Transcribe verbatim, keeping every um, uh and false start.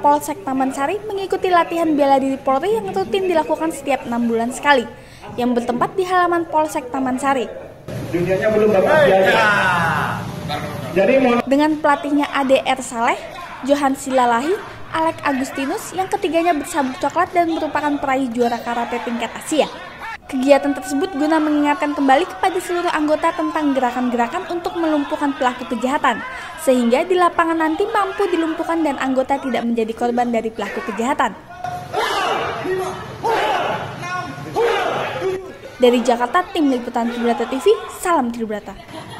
Polsek Taman Sari mengikuti latihan bela diri Polri yang rutin dilakukan setiap enam bulan sekali, yang bertempat di halaman Polsek Taman Sari. Dunianya belum dapat biaya. Jadi dengan pelatihnya Ade R. Saleh, Johan Silalahi, Alek Agustinus, yang ketiganya bersabuk coklat dan merupakan peraih juara karate tingkat Asia. Kegiatan tersebut guna mengingatkan kembali kepada seluruh anggota tentang gerakan-gerakan untuk melumpuhkan pelaku kejahatan, sehingga di lapangan nanti mampu dilumpuhkan dan anggota tidak menjadi korban dari pelaku kejahatan. Dari Jakarta, Tim Liputan Tribrata T V, salam Tribrata.